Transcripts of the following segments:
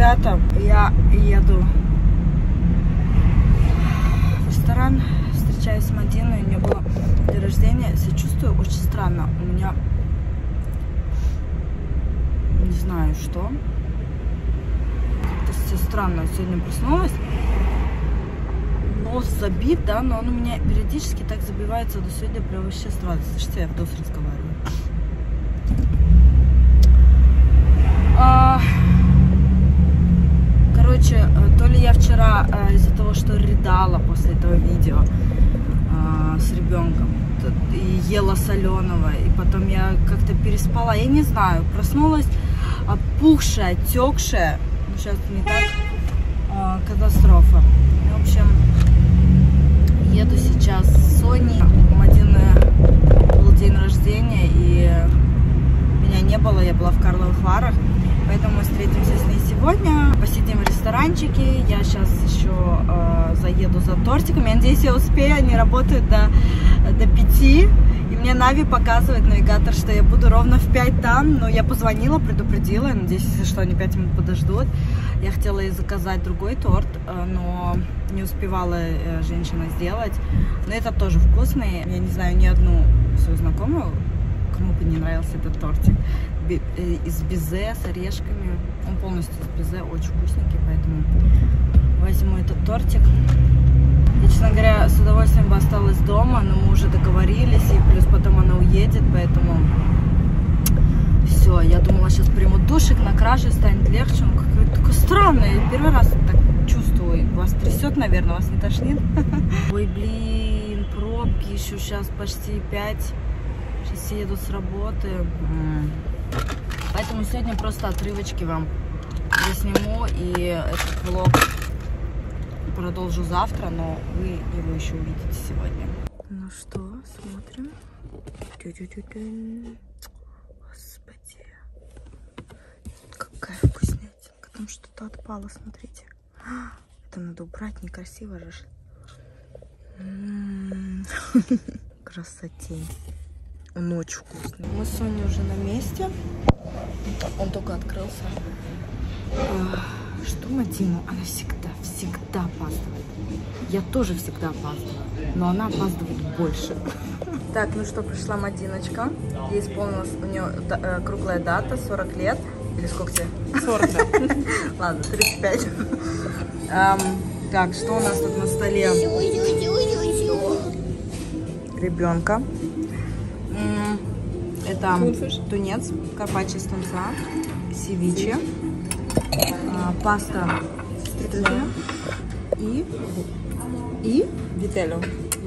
ребята, я еду в ресторан, встречаюсь с Мадиной, у нее было день рождения, себя чувствую очень странно, у меня не знаю что, как-то все странно, сегодня проснулась, нос забит, да, но он у меня периодически так забивается, до сегодня прям вообще странно, слышите, я в дос разговариваю. Короче, то ли я вчера из-за того, что рыдала после этого видео с ребенком и ела соленого, и потом я как-то переспала, я не знаю, проснулась опухшая, отекшая, сейчас не так, катастрофа. В общем, еду сейчас с Соней, у Мадины был день рождения, и меня не было, я была в Карловых Варах. Поэтому мы встретимся с ней сегодня, посидим в ресторанчике, я сейчас еще заеду за тортиками, я надеюсь, я успею, они работают до 5, и мне Нави показывает, навигатор, что я буду ровно в 5 там, но я позвонила, предупредила, надеюсь, если что, они 5 минут подождут. Я хотела ей заказать другой торт, но не успевала женщина сделать, но это тоже вкусный, я не знаю ни одну свою знакомую, кому бы не нравился этот тортик, из безе с орешками. Он полностью из безе, очень вкусненький, поэтому возьму этот тортик. Я, честно говоря, с удовольствием бы осталась дома, но мы уже договорились, и плюс потом она уедет, поэтому все. Я думала, сейчас приму душик, накрашусь, станет легче. Ну, какое-то такое странное. Я первый раз так чувствую. Вас трясет, наверное, вас не тошнит? Ой, блин, пробки еще сейчас почти 5. Сейчас еду с работы. Поэтому сегодня просто отрывочки вам засниму, и этот влог продолжу завтра, но вы его еще увидите сегодня. Ну что, смотрим. Господи, какая вкуснятинка. Там что-то отпало, смотрите. Это надо убрать, некрасиво же. Красотень. Он очень вкусный. Мы с Соней уже на месте. Он только открылся. Что Мадину? Она всегда опаздывает. Я тоже всегда опаздываю, но она опаздывает больше. Так, ну что, пришла Мадиночка. Ей исполнилась, у нее круглая дата, 40 лет. Или сколько тебе? 40, да. Ладно, 35. Так, что у нас тут на столе? Ребенка. Это тунец, карпаччо из тунца, севиче, паста и вителло.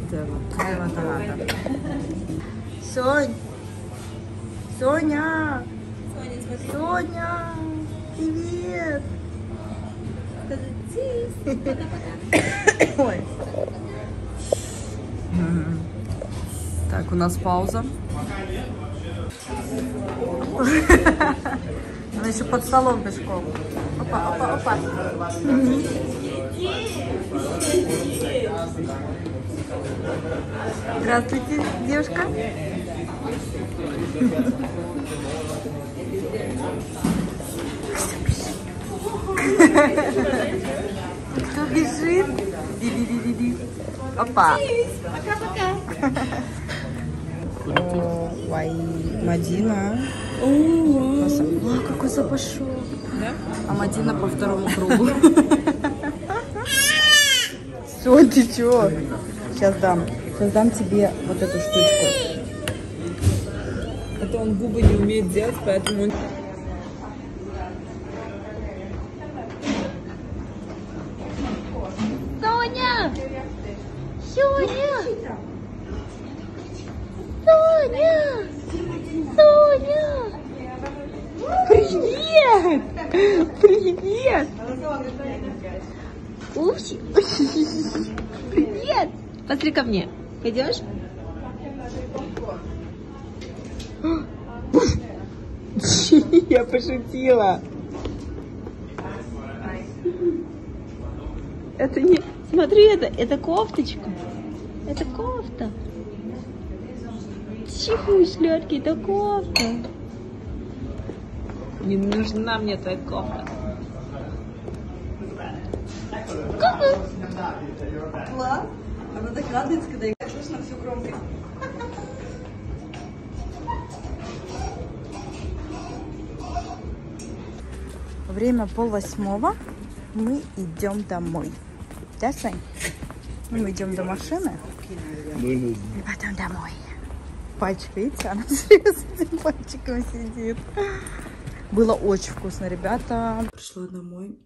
Сонь! Соня! Соня! Привет! Ой. Так, у нас пауза. Она еще под столом пешком. Опа, опа, опа. Здравствуйте, девушка. Кто бежит? Ди-ди-ди-ди-ди. Опа. Пока-пока. Ой, Мадина. О, какой запашок. Да? А Мадина по второму кругу. Все, ты чё? Сейчас дам тебе вот эту штучку. А то он губы не умеет делать, поэтому... Соня! Соня! Соня! Соня! Привет! Привет! Упси! Привет! Посмотри ко мне. Пойдешь? Я пошутила. Это не... Смотри, это кофточка. Это кофта. Чего, шлётки, это кофта. Не нужна мне твоя кофта. Класс. Она так радуется, когда я слышно на всю громкость. Время 7:30. Мы идем домой. Да, Сань? Мы идем до машины. И потом домой. Пальчик, видите? Она с этим пальчиком сидит. Было очень вкусно, ребята. Пришла домой.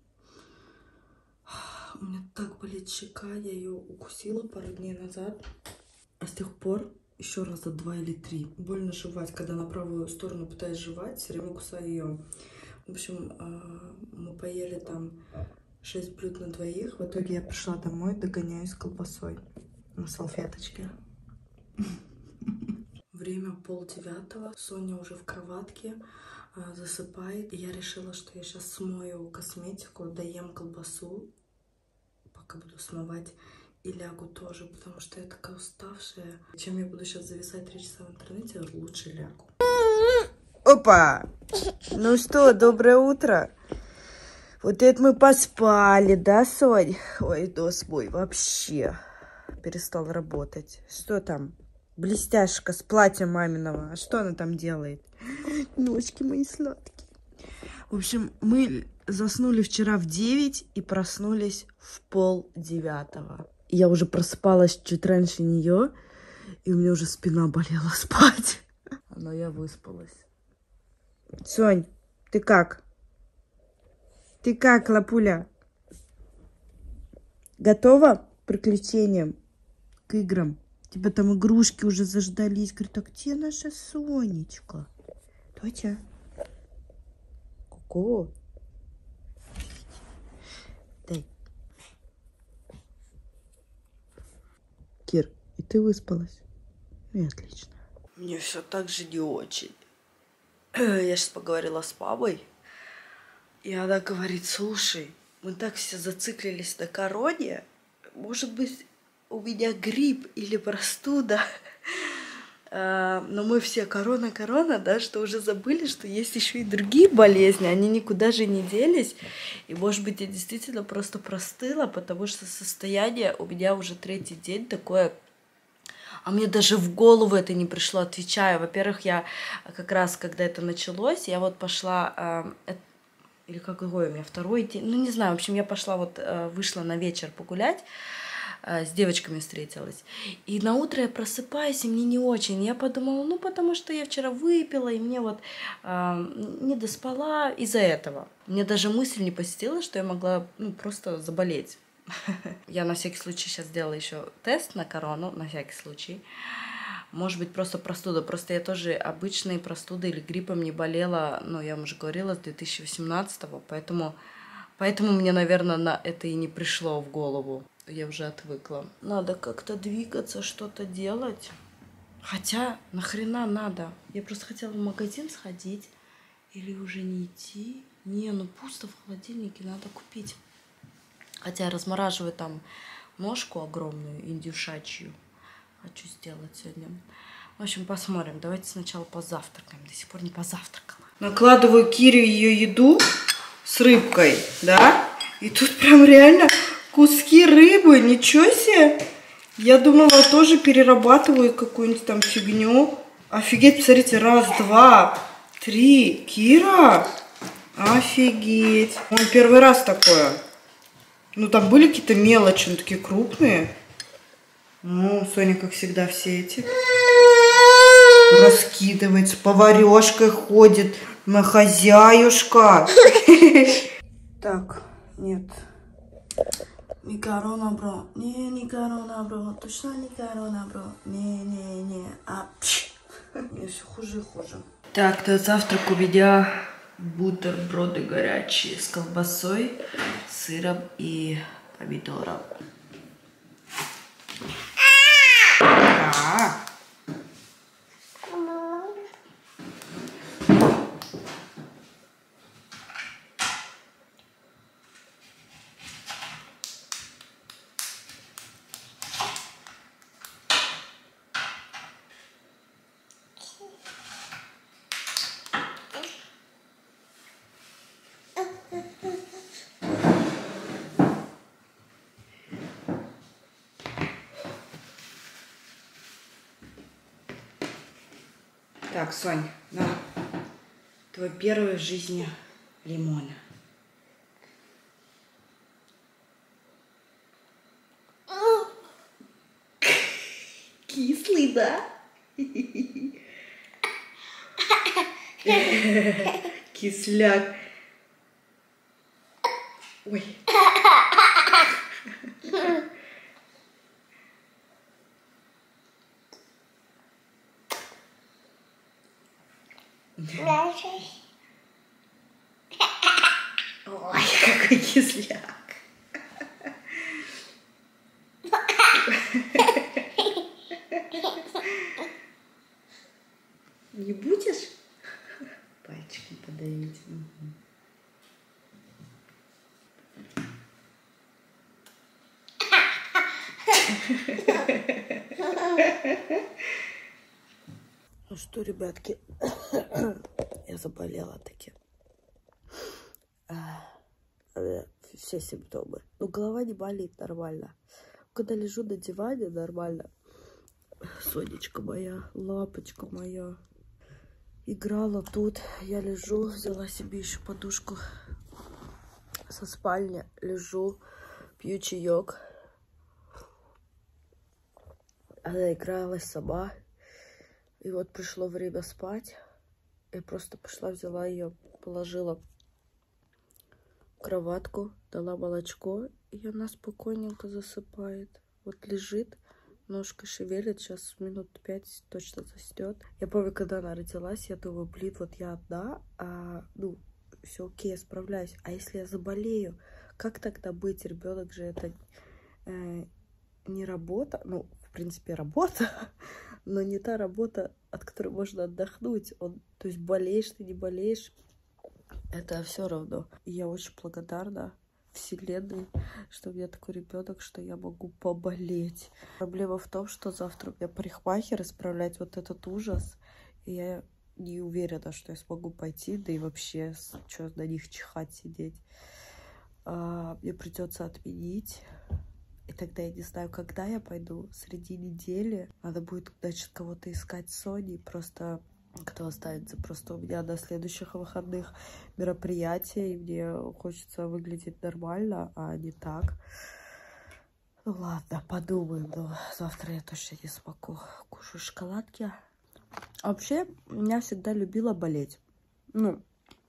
У меня так болит щека. Я ее укусила пару дней назад. А с тех пор еще раза 2 или 3. Больно жевать. Когда на правую сторону пытаюсь жевать, все время кусаю ее. В общем, мы поели там 6 блюд на двоих. В итоге я пришла домой, догоняюсь колбасой на салфеточке. Время 8:30. Соня уже в кроватке, засыпает. И я решила, что я сейчас смою косметику, доем колбасу, пока буду смывать, и лягу тоже, потому что я такая уставшая. Чем я буду сейчас зависать 3 часа в интернете, лучше лягу. Опа! Ну что, доброе утро. Вот это мы поспали, да, Сонь? Ой, нос мой вообще перестал работать. Что там? Блестяшка с платьем маминого. А что она там делает? Ножки мои сладкие. В общем, мы заснули вчера в 9 и проснулись в 8:30. Я уже просыпалась чуть раньше нее, и у меня уже спина болела спать. Но я выспалась. Сонь, ты как? Ты как, лапуля? Готова к приключениям, к играм? Тебя там игрушки уже заждались. Говорит, а где наша Сонечка? Доча. Ку-ку. Дай. Кир, и ты выспалась? Ну и отлично. Мне все так же не очень. Я сейчас поговорила с папой. И она говорит, слушай, мы так все зациклились на короне. Может быть, у меня грипп или простуда. Но мы все корона, да, что уже забыли, что есть еще и другие болезни. Они никуда же не делись. И, может быть, я действительно просто простыла, потому что состояние у меня уже 3-й день такое. А мне даже в голову это не пришло, отвечаю. Во-первых, я как раз, когда это началось, я вот пошла... Или какой у меня 2-й день? Ну, не знаю. В общем, я пошла вот, вышла на вечер погулять. С девочками встретилась. И на утро я просыпаюсь, и мне не очень. Я подумала, ну, потому что я вчера выпила, и мне вот не доспала из-за этого. Мне даже мысль не посетила, что я могла, ну, просто заболеть. Я на всякий случай сейчас сделала еще тест на корону, на всякий случай. Может быть, просто простуда. Просто я тоже обычной простудой или гриппом не болела, ну, я вам уже говорила, с 2018-го, поэтому мне, наверное, на это и не пришло в голову. Я уже отвыкла. Надо как-то двигаться, что-то делать. Хотя, нахрена надо? Я просто хотела в магазин сходить. Или уже не идти. Не, ну пусто в холодильнике, надо купить. Хотя я размораживаю там ножку огромную, индюшачью. Хочу сделать сегодня. В общем, посмотрим. Давайте сначала позавтракаем. До сих пор не позавтракала. Накладываю Кире ее еду с рыбкой, да? И тут прям реально... Куски рыбы, ничего себе. Я думала, тоже перерабатываю какую-нибудь там фигню. Офигеть, посмотрите, 1, 2, 3. Кира, офигеть. Он первый раз такое. Ну, там были какие-то мелочи, ну, такие крупные. Ну, Соня, как всегда, все эти раскидывается, поварешкой ходит, на хозяюшка. Так, нет. Не корона, бро. Не корона, бро. Точно не корона, бро. Не. Мне все хуже и хуже. Так, на завтрак у меня бутерброды горячие с колбасой, сыром и помидором. Так, Сонь, на твой первый в жизни лимон. Кислый, да? Кисляк. Ой. Ой, какой кисляк. Не будешь пальчиком подавить? Угу. Ну что, ребятки, я заболела таки. Все симптомы. Но голова не болит нормально. Когда лежу на диване, нормально. Сонечка моя, лапочка моя. Играла тут. Я лежу, взяла себе еще подушку со спальни. Лежу, пью чаек. Она игралась сама. И вот пришло время спать. Я просто пошла, взяла ее, положила в кроватку, дала молочко, и она спокойненько засыпает. Вот лежит, ножкой шевелит, сейчас минут 5 точно заснет. Я помню, когда она родилась, я думаю, блин, вот я одна, ну, все окей, я справляюсь. А если я заболею, как тогда быть? Ребенок же это не работа, ну, в принципе, работа, но не та работа, от которой можно отдохнуть. То есть болеешь ты, не болеешь, это все равно. И я очень благодарна Вселенной, что у меня такой ребенок, что я могу поболеть. Проблема в том, что завтра у меня парикмахер исправлять вот этот ужас. И я не уверена, что я смогу пойти, да и вообще, что на них чихать, сидеть. Мне придется отменить. И тогда я не знаю, когда я пойду. Среди недели надо будет, значит, кого-то искать с Соней. Просто кто останется. Просто у меня до следующих выходных мероприятие. И мне хочется выглядеть нормально, а не так. Ну ладно, подумаем. Но завтра я точно не смогу. Кушаю шоколадки. А вообще, я всегда любила болеть. Ну,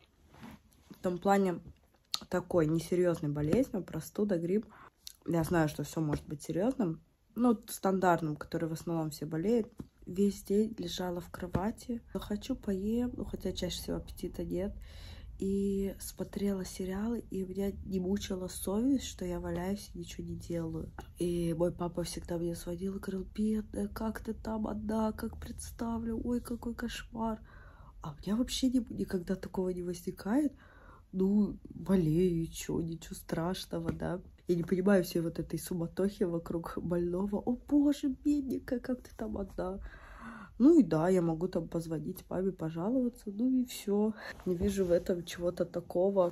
в том плане такой несерьезной болезнью, простуда, грипп. Я знаю, что все может быть серьезным, но стандартным, который в основном все болеют. Весь день лежала в кровати. Хочу поем, ну, хотя чаще всего аппетита нет. И смотрела сериалы, и меня не мучила совесть, что я валяюсь и ничего не делаю. И мой папа всегда мне звонил и говорил: бедная, как ты там одна, как представлю, ой, какой кошмар. А у меня вообще никогда такого не возникает. Ну, болею, ничего страшного, да. Я не понимаю всей вот этой суматохи вокруг больного. О, боже, бедненькая, как ты там одна. Ну и да, я могу там позвонить маме, пожаловаться, ну и все. Не вижу в этом чего-то такого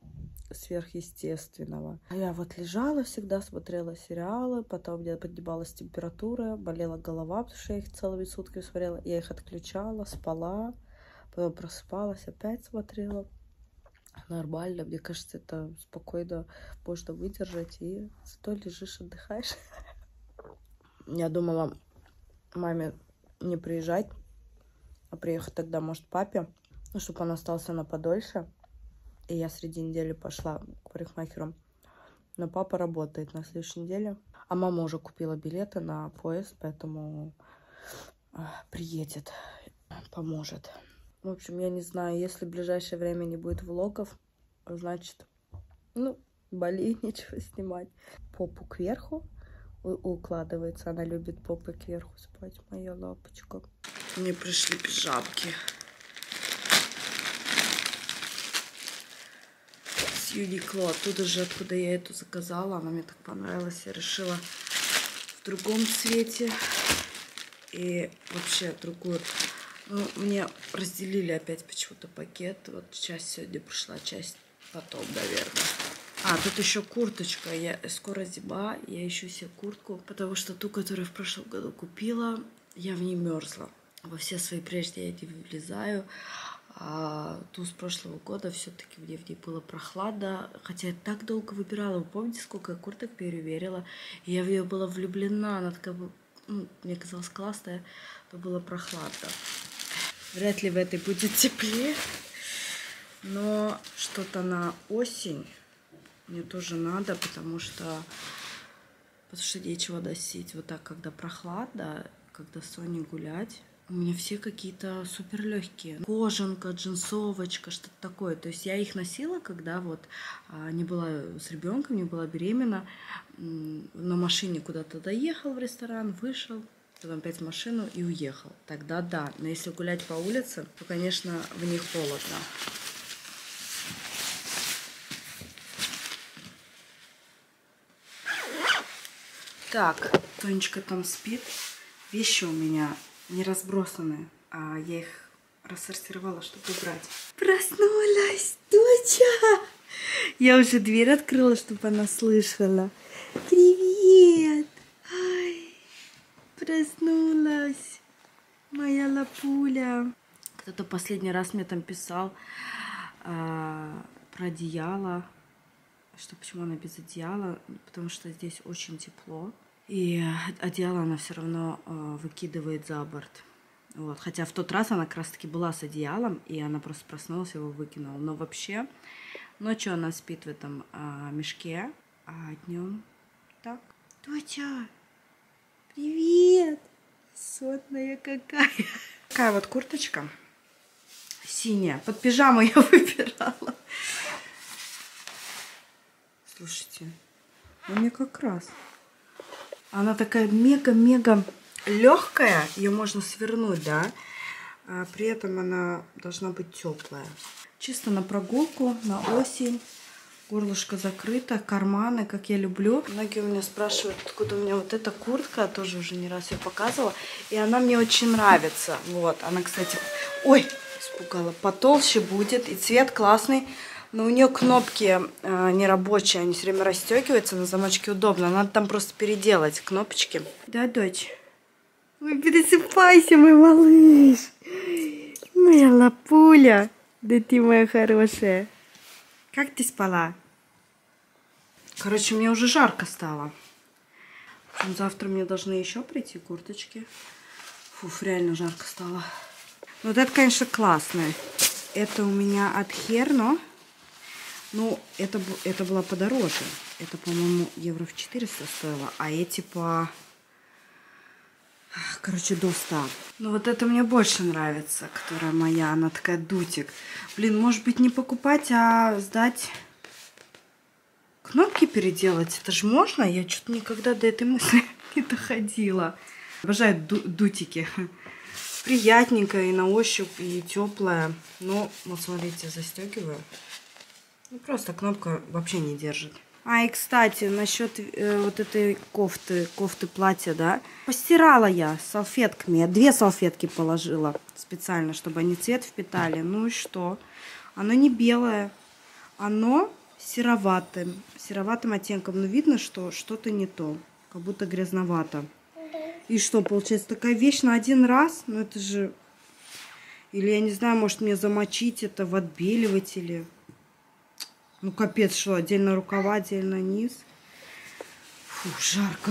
сверхъестественного. А я вот лежала всегда, смотрела сериалы, потом у меня поднималась температура, болела голова, потому что я их целыми сутками смотрела. Я их отключала, спала, потом просыпалась, опять смотрела. Нормально, мне кажется, это спокойно можно выдержать, и зато лежишь, отдыхаешь. Я думала маме не приезжать, а приехать тогда, может, папе, ну, чтобы он остался на подольше. И я среди недели пошла к парикмахеру. Но папа работает на следующей неделе. А мама уже купила билеты на поезд, поэтому приедет, поможет. В общем, я не знаю, если в ближайшее время не будет влогов, значит, ну, болеет, нечего снимать. Попу кверху укладывается. Она любит попой кверху спать, моя лапочка. Мне пришли пижамки с Uniqlo. Оттуда же, откуда я эту заказала. Она мне так понравилась. Я решила в другом цвете. И вообще другую. Ну, мне разделили опять почему-то пакет. Вот часть сегодня пришла, часть потом, наверное. Тут еще курточка. Скоро зима, я ищу себе куртку, потому что ту, которую в прошлом году купила, я в ней мерзла. Во все свои прежние я не влезаю. А ту с прошлого года все-таки мне в ней было прохладно. Хотя я так долго выбирала. Вы помните, сколько я курток переверила? И я в нее была влюблена. Она такая, мне казалось, классная, но было прохладно. Вряд ли в этой будет теплее. Но что-то на осень мне тоже надо, потому что нечего носить. Вот так, когда прохладно, когда с Соней гулять. У меня все какие-то супер легкие. Кожанка, джинсовочка, что-то такое. То есть я их носила, когда вот не была с ребенком, не была беременна. На машине куда-то доехал в ресторан, вышел, потом опять в машину и уехал. Тогда да. Но если гулять по улице, то, конечно, в них холодно. Так, Тонечка там спит. Вещи у меня не разбросаны, а я их рассортировала, чтобы убрать. Проснулась, доча! Я уже дверь открыла, чтобы она слышала. Привет! Ай, проснулась, моя лапуля. Кто-то последний раз мне там писал про одеяло. Что почему она без одеяла? Потому что здесь очень тепло. И одеяло она все равно выкидывает за борт. Вот. Хотя в тот раз она как раз таки была с одеялом, и она просто проснулась, его выкинула. Но вообще ночью она спит в этом мешке, а днем так. Доча, привет! Сонная какая. Такая вот курточка синяя. Под пижаму я выбирала. Слушайте, мне как раз. Она такая мега-мега легкая, ее можно свернуть, да. А при этом она должна быть теплая. Чисто на прогулку, на осень. Горлышко закрыто, карманы, как я люблю. Многие у меня спрашивают, откуда у меня вот эта куртка. Я тоже уже не раз ее показывала. И она мне очень нравится. Вот, она, кстати, ой, испугала, потолще будет. И цвет классный. Но у нее кнопки не рабочие, они все время расстегиваются, на замочке удобно. Надо там просто переделать кнопочки. Да, дочь? Ой, пересыпайся, мой малыш. Моя лапуля. Да ты моя хорошая. Как ты спала? Короче, мне уже жарко стало. Завтра мне должны еще прийти курточки. Фуф, реально жарко стало. Вот это, конечно, классное. Это у меня от Херно. Ну, это было подороже. Это, по-моему, евро в 400 стоило. А эти по... Короче, до 100. Ну, вот это мне больше нравится, которая моя. Она такая дутик. Блин, может быть, не покупать, а сдать... Кнопки переделать. Это же можно? Я что-то никогда до этой мысли не доходила. Обожаю дутики. Приятненькая и на ощупь, и теплая. Но, вот смотрите, застегиваю. Ну, просто кнопка вообще не держит. А, и, кстати, насчет вот этой кофты платья, да. Постирала я салфетками. Я 2 салфетки положила специально, чтобы они цвет впитали. Ну и что? Оно не белое. Оно сероватым оттенком. Но видно, что что-то не то. Как будто грязновато. И что, получается, такая вещь на один раз? Ну это же... Или, я не знаю, может мне замочить это в отбеливателе. Ну, капец, что, отдельно рукава, отдельно низ. Фу, жарко.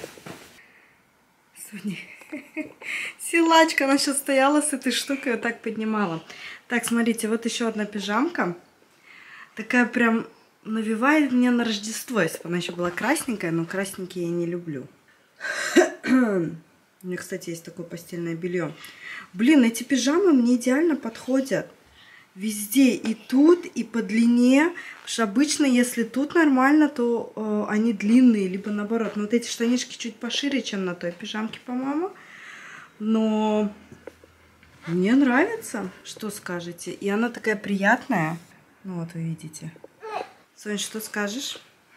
Соня. Силачка, она сейчас стояла с этой штукой, вот так поднимала. Так, смотрите, вот еще одна пижамка. Такая прям навевает меня на Рождество. Если бы она еще была красненькая, но красненькие я не люблю. У меня, кстати, есть такое постельное белье. Блин, эти пижамы мне идеально подходят. Везде, и тут, и по длине. Потому что обычно, если тут нормально, то они длинные, либо наоборот. Но вот эти штанишки чуть пошире, чем на той пижамке, по-моему. Но мне нравится. Что скажете? И она такая приятная. Ну вот, вы видите. Соня, что скажешь?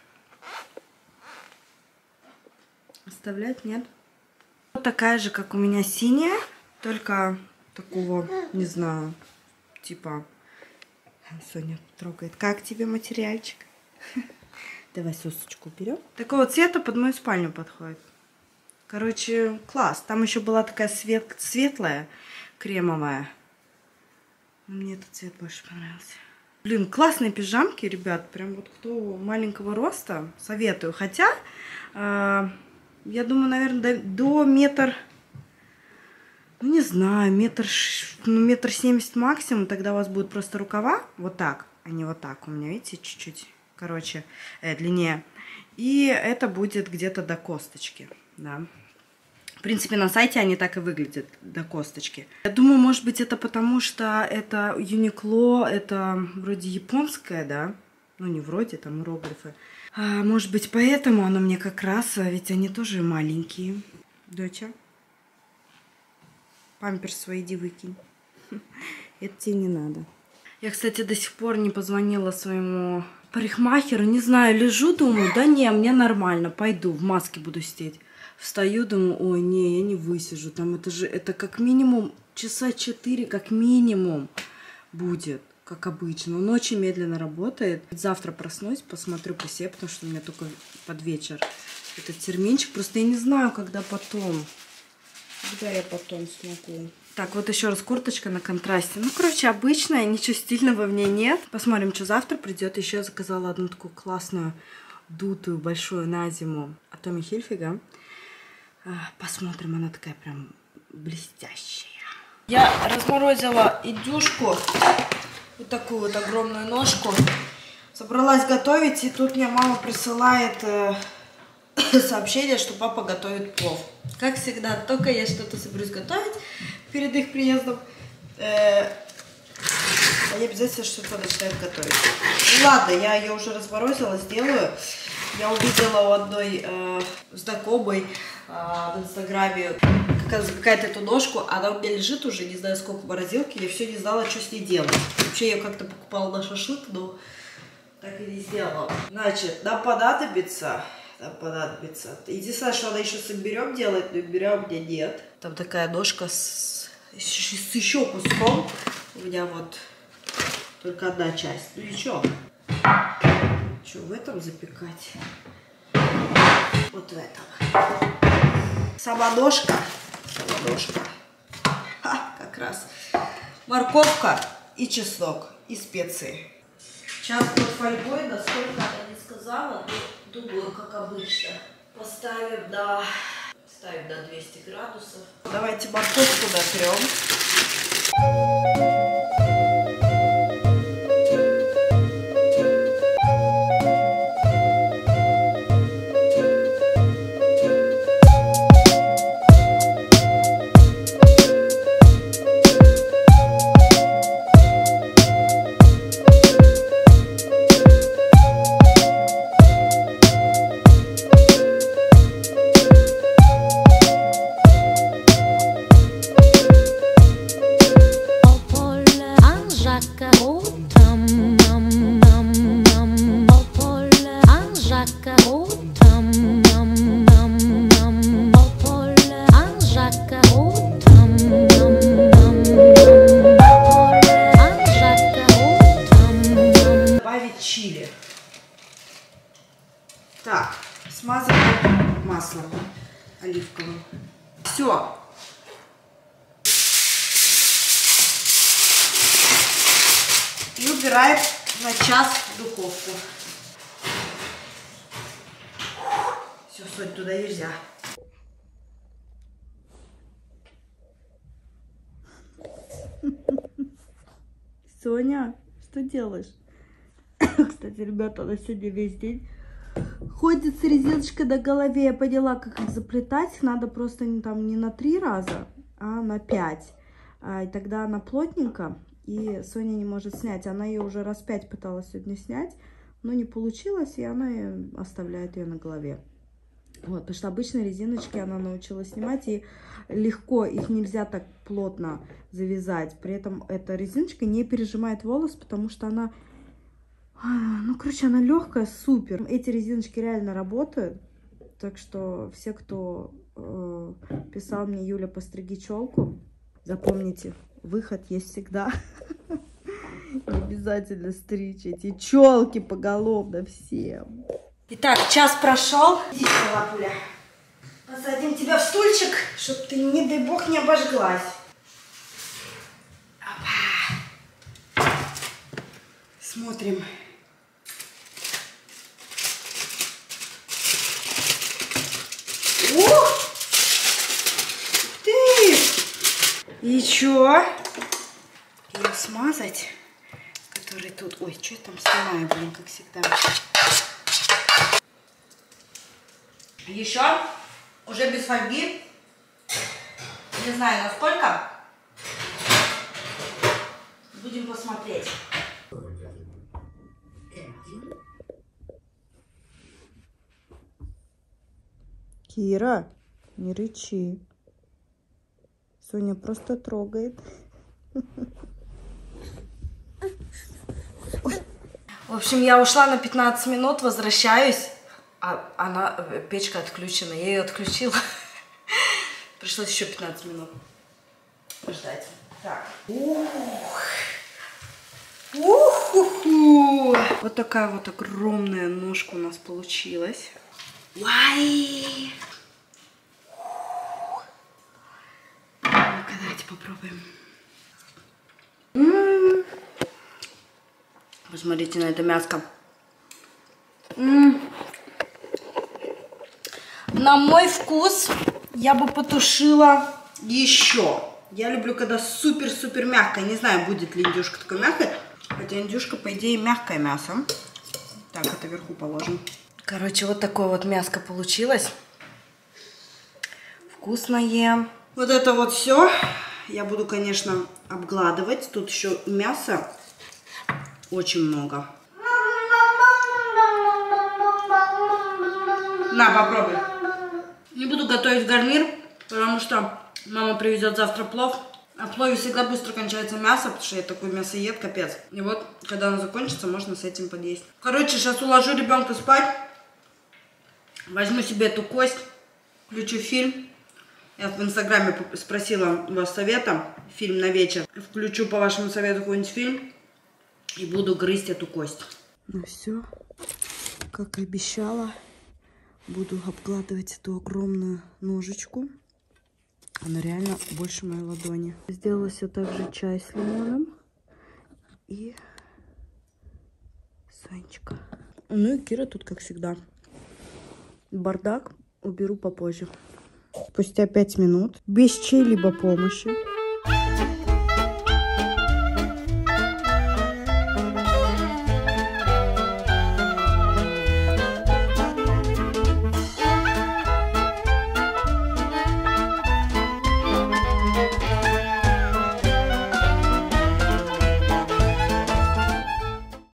Оставлять? Нет? Вот такая же, как у меня синяя. Только такого, не знаю... Типа, Соня трогает. Как тебе материальчик? Давай сосочку берем. Такого цвета под мою спальню подходит. Короче, класс. Там еще была такая светлая, кремовая. Мне этот цвет больше понравился. Блин, классные пижамки, ребят. Прям вот кто маленького роста, советую. Хотя, я думаю, наверное, до метр... Ну, не знаю, метр 70 максимум. Тогда у вас будут просто рукава. Вот так, а не вот так. У меня, видите, чуть-чуть, короче, длиннее. И это будет где-то до косточки, да. В принципе, на сайте они так и выглядят, до косточки. Я думаю, может быть, это потому, что это Uniqlo, это вроде японское, да? Ну, не вроде, там иероглифы. Может быть, поэтому оно мне как раз, ведь они тоже маленькие. Доча, памперс свои иди выкинь. Это тебе не надо. Я, кстати, до сих пор не позвонила своему парикмахеру. Не знаю, лежу, думаю, да не, мне нормально, пойду, в маске буду сидеть. Встаю, думаю, ой, не, я не высижу. Там это как минимум часа 4, как минимум будет, как обычно. Он очень медленно работает. Завтра проснусь, посмотрю по себе, потому что у меня только под вечер этот терминчик. Просто я не знаю, когда потом. Когда я потом смогу. Так, вот еще раз курточка на контрасте. Ну, короче, обычная, ничего стильного в ней нет. Посмотрим, что завтра придет. Еще я заказала одну такую классную, дутую, большую на зиму от Томми Хильфига. Посмотрим, она такая прям блестящая. Я разморозила индюшку, вот такую вот огромную ножку. Собралась готовить, и тут мне мама присылает сообщение, что папа готовит плов. Как всегда, только я что-то соберусь готовить перед их приездом, они обязательно что-то начинают готовить. Ну, ладно, я ее уже разморозила, сделаю. Я увидела у одной знакомой в Инстаграме какая-то эту ножку, она у меня лежит уже, не знаю сколько в морозилке, я все не знала, что с ней делать. Вообще я как-то покупала на шашлык, но так и не сделала. Значит, нам понадобится. Единственное, что она еще с имбирем делает, но имбиря у меня нет. Там такая ножка с еще куском. У меня вот только одна часть. Ну ничего. Что, в этом запекать? Вот в этом. Сама ножка. Как раз. Морковка и чеснок. И специи. Сейчас под фольгой, насколько она не сказала, но думаю, как обычно. Ставим до 200 градусов. Давайте морковку натрем. Чили. Так, смазываем маслом оливковым. Все. И убираем на час в духовку. Все, соль туда нельзя. Соня, что делаешь? Кстати, ребята, она сегодня весь день ходит с резиночкой на голове. Я поняла, как их заплетать. Надо просто там не на 3 раза, а на 5. И тогда она плотненько, и Соня не может снять. Она ее уже раз 5 пыталась сегодня снять, но не получилось, и она оставляет ее на голове. Вот, потому что обычные резиночки она научилась снимать, и легко, их нельзя так плотно завязать. При этом эта резиночка не пережимает волос, потому что она... Ну, короче, она легкая, супер. Эти резиночки реально работают. Так что все, кто писал мне: Юля, постриги челку, запомните, выход есть всегда. Не обязательно стричь эти челки поголовно всем. Итак, час прошел. Иди сюда, Лапуля. Посадим тебя в стульчик, чтобы ты, не дай бог, не обожглась. Опа. Смотрим. Ух ты! И чё? Ее смазать, который тут... Ой, что я там снимаю, блин, как всегда. Еще, уже без фольги, не знаю насколько, будем посмотреть. Кира, не рычи. Соня просто трогает. В общем, я ушла на 15 минут, возвращаюсь. А печка отключена. Я ее отключила. Пришлось еще 15 минут ждать. Так. Вот такая вот огромная ножка у нас получилась. Вай! Ну-ка, давайте попробуем. Посмотрите на это мяско. На мой вкус я бы потушила еще. Я люблю, когда супер-супер мягкое. Не знаю, будет ли индюшка такой мягкой. Хотя индюшка, по идее, мягкое мясо. Так, это вверху положим. Короче, вот такое вот мяско получилось. Вкусное. Вот это вот все я буду, конечно, обгладывать. Тут еще мяса очень много. На, попробуй. Не буду готовить гарнир, потому что мама привезет завтра плов. А в плове всегда быстро кончается мясо, потому что я такой мясоед, капец. И вот, когда оно закончится, можно с этим подъесть. Короче, сейчас уложу ребенка спать. Возьму себе эту кость, включу фильм. Я в инстаграме спросила у вас совета, фильм на вечер. Включу по вашему совету какой-нибудь фильм и буду грызть эту кость. Ну все, как и обещала. Буду обгладывать эту огромную ножичку. Она реально больше моей ладони. Сделала все также чай с лимоном. И Сонечка. Ну и Кира тут, как всегда. Бардак уберу попозже. Спустя 5 минут, без чьей-либо помощи,